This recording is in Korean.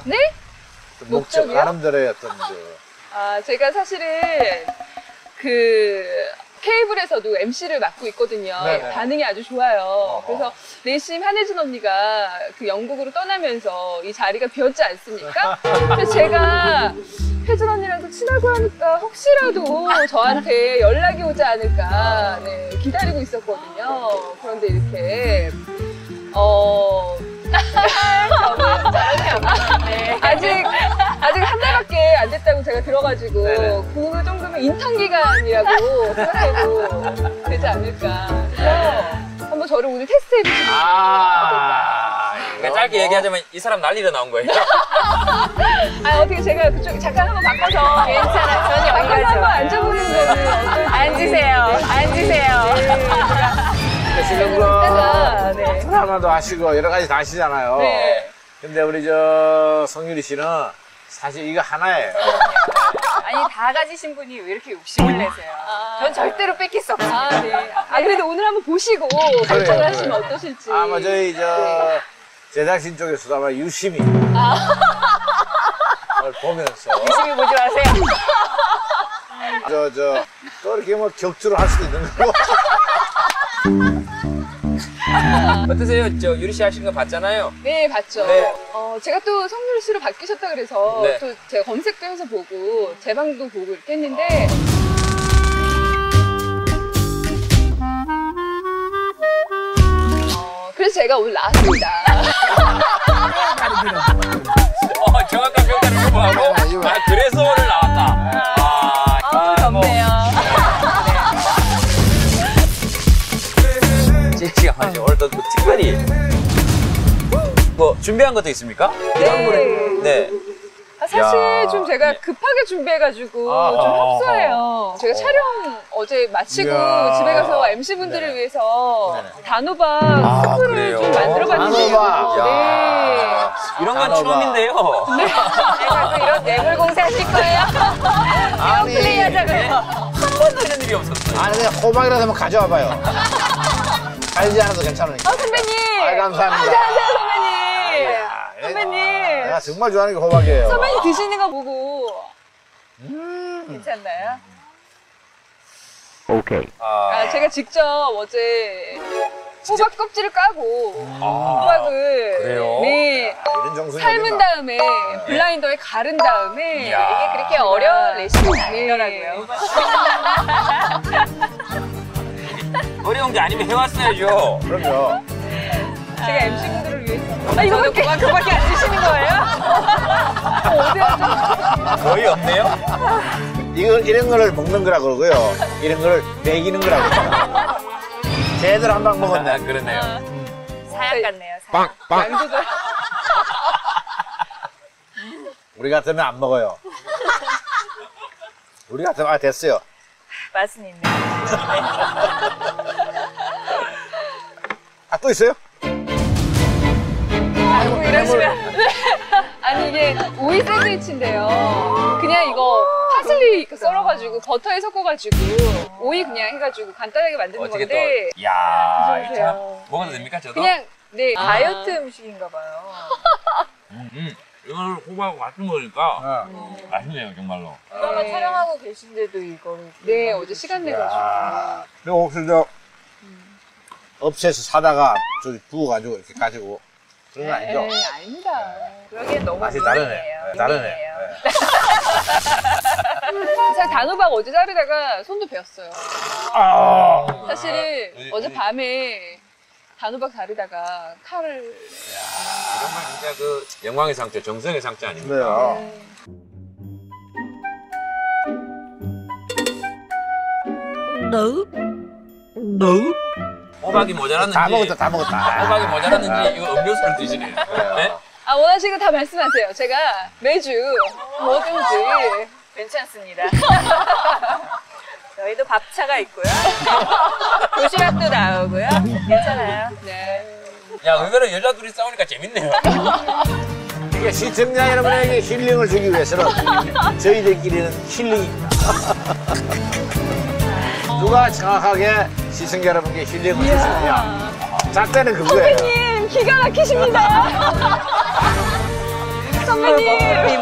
네? 목적, 목적이요? 나름대로의 어떤 제가 사실은 케이블에서도 MC를 맡고 있거든요. 네네. 반응이 아주 좋아요. 그래서 내심 한혜진 언니가 그 영국으로 떠나면서 이 자리가 비었지 않습니까? 그래서 제가 혜진 언니랑도 친하고 하니까 혹시라도 저한테 연락이 오지 않을까 기다리고 있었거든요. 그런데 이렇게 아직 한 달밖에 안 됐다고 제가 들어가지고 그 정도면 인턴 기간이라고 생각해도 되지 않을까. 그래서 한번 저를 오늘 테스트해 보시면 그러니까 짧게 얘기하자면 이 사람 난리로 나온 거예요. 어떻게 제가 그쪽 잠깐 한번 바꿔서 괜찮아, 전혀 바꿔서 한번 앉아보는 거는 앉으세요. 지금 드라마도 하시고 여러 가지 다 하시잖아요. 근데 우리 성유리 씨는 사실 이거 하나예요. 아니, 다 가지신 분이 왜 이렇게 욕심을 내세요? 전 절대로 뺏길 수 없습니다. 그래도 오늘 한번 보시고 결정을 하시면 어떠실지. 아마 저희 제작진 쪽에서도 아마 유심히 그걸 보면서 유심히 보지 마세요. 또 이렇게 뭐 격투를 할 수도 있는 거고. 어떠세요? 유리 씨 하신 거 봤잖아요. 네, 봤죠. 네. 제가 또 성유리 씨로 바뀌셨다 그래서 또 제가 검색도 해서 보고 제 방도 보고 이렇게 했는데 그래서 제가 오늘 나왔습니다. 정확한 평가를 요구하고 그래서 오늘 나왔다. 덥네요. 지금 오늘 또 특별히 뭐 준비한 것도 있습니까? 네. 사실 좀 제가 급하게 준비해가지고 좀 협소해요. 제가 촬영 어제 마치고 집에 가서 MC분들을 위해서 단호박 스프를 좀 만들어봤는데요. 이런 건 처음인데요. 내가 또 이런 뇌물 공세 하실 거예요? 이런 플레이 하자고요. 한 번도 이런 일이 없었어요. 아니 그냥 호박이라도 한번 가져와봐요. 달지 않아도 괜찮으니까. 선배님! 감사합니다. 안녕하세요, 선배님! 선배님! 내가 정말 좋아하는 게 호박이에요. 선배님 드시는 거 보고 괜찮나요? 오케이. 제가 직접 어제 호박 껍질을 까고 호박을 그래요? 이런 정성이 삶은 어딨나? 다음에 블라인더에 가른 다음에 이게 그렇게 어려운 레시피는 아니더라고요. 어려운 게 아니면 해왔어야죠. 그럼요. 제가 MC분들을 위해서 이거밖에 안 주시는 거예요? 어디 하죠? 거의 없네요. 이런 거를 먹는 거라 그러고요. 이런 거를 먹이는 거라고 그래요. 제대로 한 방 먹었네. 그러네요. 사약 같네요, 사약. 양조절. 우리 같으면 안 먹어요. 우리 같으면 됐어요. 맛은 있네요. 또 있어요? 뭐 이러시면 아니 이게 오이 샌드위치인데요. 그냥 이거 파슬리 썰어가지고 버터에 섞어가지고 오이 그냥 해가지고 간단하게 만드는 어떻게 건데 또, 이야, 이거 드셔보세요. 참 먹어도 됩니까, 저도? 그냥 다이어트 음식인가 봐요. 이걸 호박하고 같이 먹으니까 맛있네요, 정말로. 드라마 촬영하고 계신데도 이거를. 네 어제 시간 내가지고 그리고 혹시 업체에서 사다가 저기 부어가지고 이렇게 가지고 그런 건 아니죠? 네 아닙니다. 그러기엔 너무 맛이 다르네. 미인이에요. 다르네. 미인이에요. 사실 단호박 어제 자르다가 손도 베었어요. 사실은 어제 밤에 단호박 자르다가 칼을 이런 건 진짜 그 영광의 상처, 정성의 상처 아닙니까? 그래요. 호박이 모자랐는지 다 먹었다. 호박이 모자랐는지 이거 음료수를 드시네요. 네? 원하시는 거 다 말씀하세요. 제가 매주 뭐든지 괜찮습니다. 저희도 밥차가 있고요. 도시락도 나오고요. 괜찮아요. 네. 야, 의외로 여자 둘이 싸우니까 재밌네요. 이게 시청자 여러분에게 힐링을 주기 위해서는 저희들끼리는 힐링입니다. 누가 정확하게 시청자 여러분께 힐링을 줄 수 있느냐. 잣대는 그거예요. 선배님 기가 막히십니다. 선배님.